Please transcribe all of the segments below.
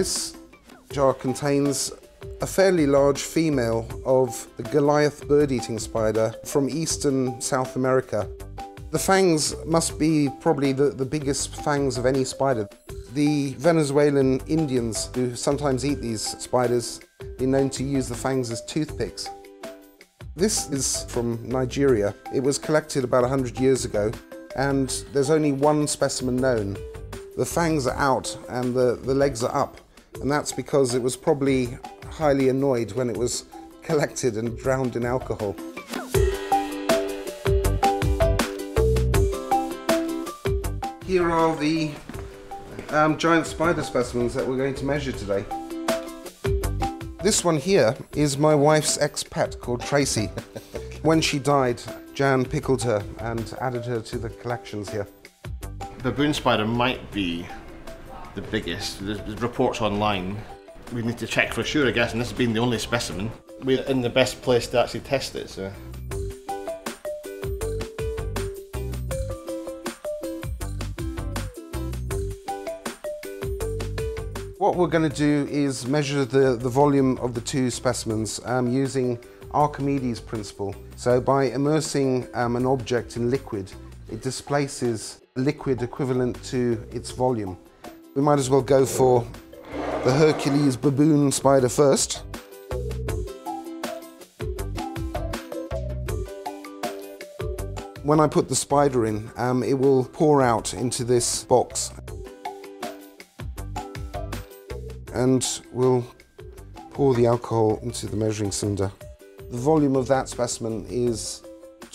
This jar contains a fairly large female of the Goliath bird-eating spider from eastern South America. The fangs must be probably the biggest fangs of any spider. The Venezuelan Indians, who sometimes eat these spiders, are known to use the fangs as toothpicks. This is from Nigeria. It was collected about 100 years ago, and there's only one specimen known. The fangs are out and the legs are up, and that's because it was probably highly annoyed when it was collected and drowned in alcohol. Here are the giant spider specimens that we're going to measure today. This one here is my wife's ex-pet called Tracy. When she died, Jan pickled her and added her to the collections here. Baboon spider might be the biggest. There's reports online. We need to check for sure, I guess, and this has been the only specimen. We're in the best place to actually test it, so. What we're going to do is measure the volume of the two specimens using Archimedes' principle. So by immersing an object in liquid, it displaces liquid equivalent to its volume. We might as well go for the Hercules baboon spider first. When I put the spider in, it will pour out into this box. And we'll pour the alcohol into the measuring cylinder. The volume of that specimen is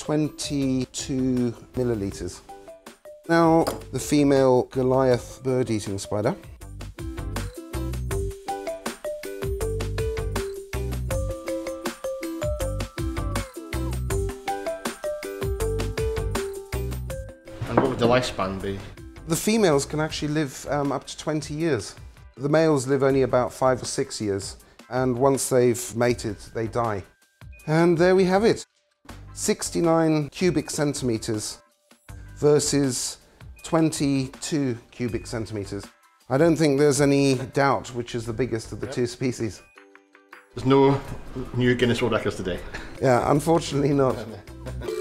22 millilitres. Now, the female Goliath bird-eating spider. And what would the lifespan be? The females can actually live up to 20 years. The males live only about 5 or 6 years, and once they've mated, they die. And there we have it. 69 cubic centimetres versus 22 cubic centimetres. I don't think there's any doubt which is the biggest of the two species. There's no new Guinness World Records today. Yeah, unfortunately not.